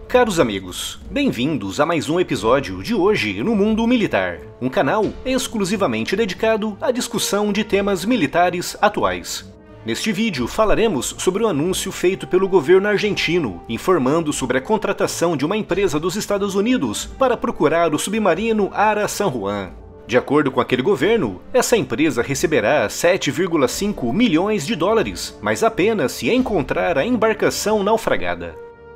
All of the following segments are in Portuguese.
Caros amigos, bem-vindos a mais um episódio de Hoje no Mundo Militar, um canal exclusivamente dedicado à discussão de temas militares atuais. Neste vídeo falaremos sobre o anúncio feito pelo governo argentino, informando sobre a contratação de uma empresa dos Estados Unidos para procurar o submarino Ara San Juan. De acordo com aquele governo, essa empresa receberá 7,5 milhões de dólares, mas apenas se encontrar a embarcação naufragada.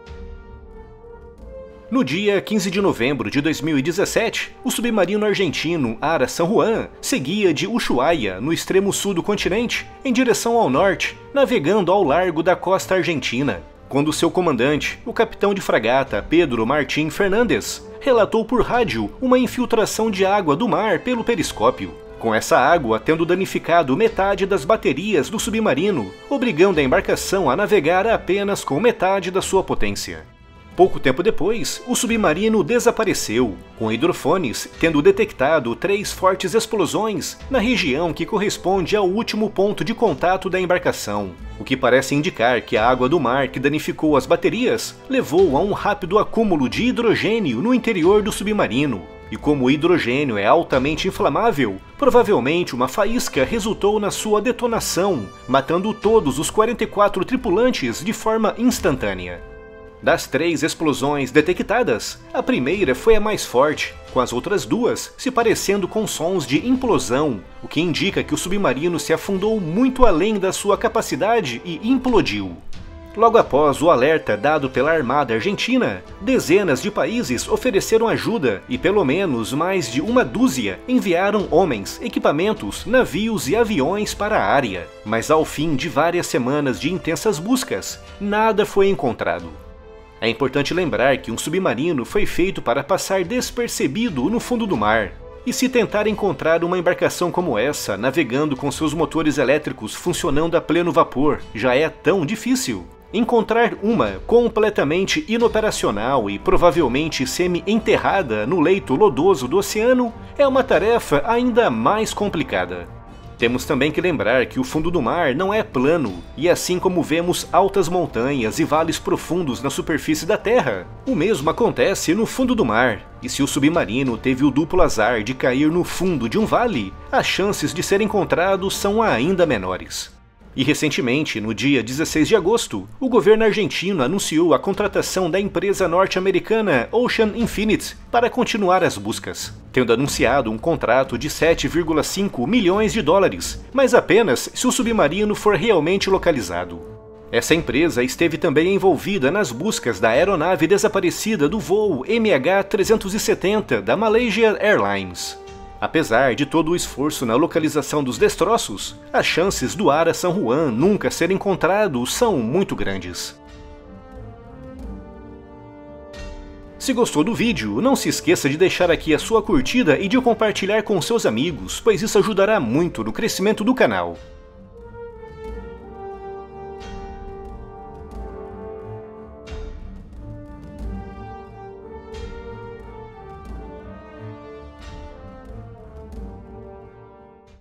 No dia 15 de novembro de 2017, o submarino argentino Ara San Juan seguia de Ushuaia, no extremo sul do continente, em direção ao norte, navegando ao largo da costa argentina, quando seu comandante, o capitão de fragata Pedro Martín Fernández, relatou por rádio uma infiltração de água do mar pelo periscópio, com essa água tendo danificado metade das baterias do submarino, obrigando a embarcação a navegar apenas com metade da sua potência. Pouco tempo depois, o submarino desapareceu, com hidrofones tendo detectado 3 fortes explosões na região que corresponde ao último ponto de contato da embarcação, o que parece indicar que a água do mar que danificou as baterias levou a um rápido acúmulo de hidrogênio no interior do submarino. E como o hidrogênio é altamente inflamável, provavelmente uma faísca resultou na sua detonação, matando todos os 44 tripulantes de forma instantânea. Das 3 explosões detectadas, a primeira foi a mais forte, com as outras 2 se parecendo com sons de implosão, o que indica que o submarino se afundou muito além da sua capacidade e implodiu. Logo após o alerta dado pela Armada Argentina, dezenas de países ofereceram ajuda e pelo menos mais de uma dúzia enviaram homens, equipamentos, navios e aviões para a área. Mas ao fim de várias semanas de intensas buscas, nada foi encontrado. É importante lembrar que um submarino foi feito para passar despercebido no fundo do mar. E se tentar encontrar uma embarcação como essa, navegando com seus motores elétricos funcionando a pleno vapor, já é tão difícil, encontrar uma completamente inoperacional e provavelmente semi-enterrada no leito lodoso do oceano é uma tarefa ainda mais complicada. Temos também que lembrar que o fundo do mar não é plano, e assim como vemos altas montanhas e vales profundos na superfície da Terra, o mesmo acontece no fundo do mar, e se o submarino teve o duplo azar de cair no fundo de um vale, as chances de ser encontrado são ainda menores. E recentemente, no dia 16 de agosto, o governo argentino anunciou a contratação da empresa norte-americana Ocean Infinite para continuar as buscas, tendo anunciado um contrato de 7,5 milhões de dólares, mas apenas se o submarino for realmente localizado. Essa empresa esteve também envolvida nas buscas da aeronave desaparecida do voo MH370 da Malaysia Airlines. Apesar de todo o esforço na localização dos destroços, as chances do Ara San Juan nunca ser encontrado são muito grandes. Se gostou do vídeo, não se esqueça de deixar aqui a sua curtida e de compartilhar com seus amigos, pois isso ajudará muito no crescimento do canal.